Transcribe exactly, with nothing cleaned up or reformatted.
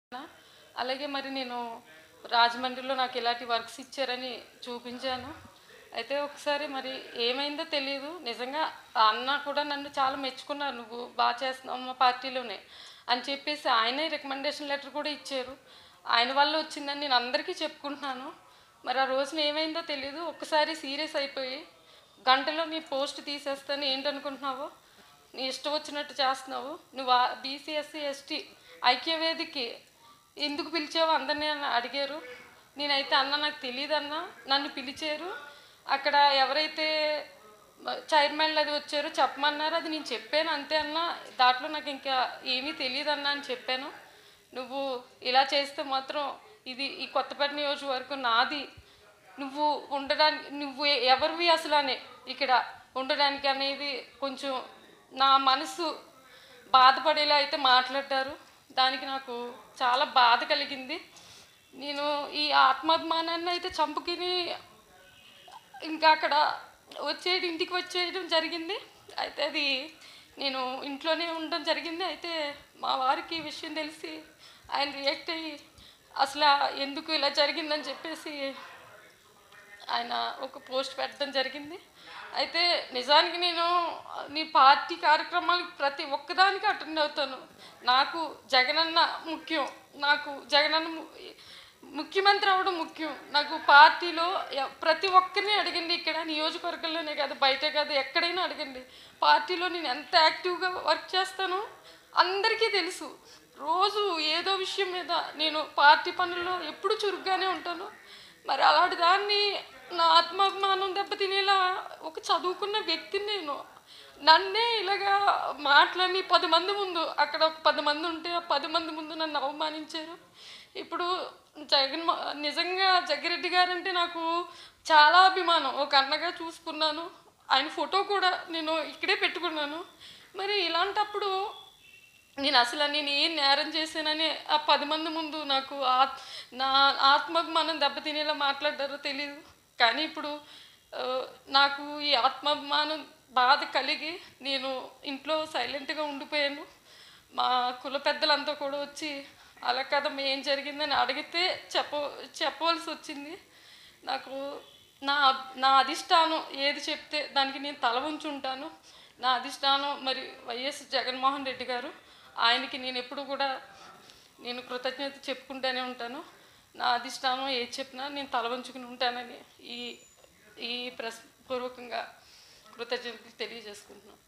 అలాగే మరి నేను రాజమండ్రిలో నాకు ఇలాంటి వర్క్స్ ఇచ్చారని చూపించాను. అయితే ఒకసారి మరి ఏమైందో తెలియదు. నిజంగా ఆ అన్న కూడా నన్ను చాలా మెచ్చుకున్నారు. నువ్వు బాగా చేస్తున్నావు మా పార్టీలోనే అని చెప్పేసి ఆయనే రికమెండేషన్ లెటర్ కూడా ఇచ్చారు. ఆయన వల్ల వచ్చిందని నేను అందరికీ చెప్పుకుంటున్నాను. మరి ఆ రోజున ఏమైందో తెలియదు. ఒక్కసారి సీరియస్ అయిపోయి గంటలో నీ పోస్ట్ తీసేస్తాను, ఏంటనుకుంటున్నావు, నీ ఇష్టం వచ్చినట్టు చేస్తున్నావు, నువ్వు బీసీ ఎస్సీ ఎస్టీ ఐక్యవేదికి ఎందుకు పిలిచావు అందరినీ అని అడిగారు. నేనైతే అన్న నాకు తెలియదు అన్న, నన్ను పిలిచారు, అక్కడ ఎవరైతే చైర్మన్లు అది వచ్చారో చెప్పమన్నారు, అది నేను చెప్పాను అంతే అన్న, దాంట్లో నాకు ఇంకా ఏమీ తెలియదు అన్న అని చెప్పాను. నువ్వు ఇలా చేస్తే మాత్రం ఇది ఈ కొత్తపేట నియోజకవర్గం నాది, నువ్వు ఉండడానికి నువ్వు ఎవరివి అసలు అనే ఇక్కడ ఉండడానికి అనేది కొంచెం నా మనసు బాధపడేలా అయితే మాట్లాడారు. దానికి నాకు చాలా బాధ కలిగింది. నేను ఈ ఆత్మాభిమానాన్ని అయితే చంపుకుని ఇంకా అక్కడ వచ్చేది ఇంటికి వచ్చేయడం జరిగింది. అయితే అది నేను ఇంట్లోనే ఉండడం జరిగింది. అయితే మా వారికి ఈ విషయం తెలిసి ఆయన రియాక్ట్ అయ్యి అసలు ఎందుకు ఇలా జరిగిందని చెప్పేసి ఆయన ఒక పోస్ట్ పెట్టడం జరిగింది. అయితే నిజానికి నేను నీ పార్టీ కార్యక్రమాలకు ప్రతి ఒక్కదానికి అటెండ్ అవుతాను. నాకు జగనన్న ముఖ్యం, నాకు జగనన్న ముఖ్యమంత్రి అవ్వడం ముఖ్యం. నాకు పార్టీలో ప్రతి ఒక్కరిని అడగండి, ఇక్కడ నియోజకవర్గంలోనే కాదు బయటే కాదు ఎక్కడైనా అడగండి, పార్టీలో నేను ఎంత యాక్టివ్గా వర్క్ చేస్తానో అందరికీ తెలుసు. రోజు ఏదో విషయం మీద నేను పార్టీ పనుల్లో ఎప్పుడు చురుగ్గానే ఉంటాను. మరి అలాంటి దాన్ని నా ఆత్మాభిమానం దెబ్బతినేలా ఒక చదువుకున్న వ్యక్తిని నేను నన్నే ఇలాగా మాటలని పది మంది ముందు, అక్కడ ఒక పది మంది ఉంటే ఆ పది మంది ముందు నన్ను అవమానించారు. ఇప్పుడు జగన్ నిజంగా జగ్గిరెడ్డి గారు అంటే నాకు చాలా అభిమానం, ఒక అన్నగా చూసుకున్నాను. ఆయన ఫోటో కూడా నేను ఇక్కడే పెట్టుకున్నాను. మరి ఇలాంటప్పుడు నేను అసలు నేను ఏం నేరం చేశానని ఆ పది మంది ముందు నాకు నా ఆత్మాభిమానం దెబ్బతినేలా మాట్లాడారో తెలియదు. కానీ ఇప్పుడు నాకు ఈ ఆత్మాభిమానం బాధ కలిగి నేను ఇంట్లో సైలెంట్గా ఉండిపోయాను. మా కుల పెద్దలంతా కూడా వచ్చి అలా కదా ఏం జరిగిందని అడిగితే చెప్ప చెప్పవలసి వచ్చింది. నాకు నా నా అధిష్టానం ఏది చెప్తే దానికి నేను తల వంచి ఉంటాను. నా అధిష్టానం మరి వైఎస్ జగన్మోహన్ రెడ్డి గారు, ఆయనకి నేను ఎప్పుడు కూడా నేను కృతజ్ఞత చెప్పుకుంటూనే ఉంటాను. నా అధిష్టానం ఏది చెప్పినా నేను తల వంచుకుని ఉంటానని ఈ ఈ ప్రశ్నపూర్వకంగా కృతజ్ఞతలు తెలియజేసుకుంటున్నాను.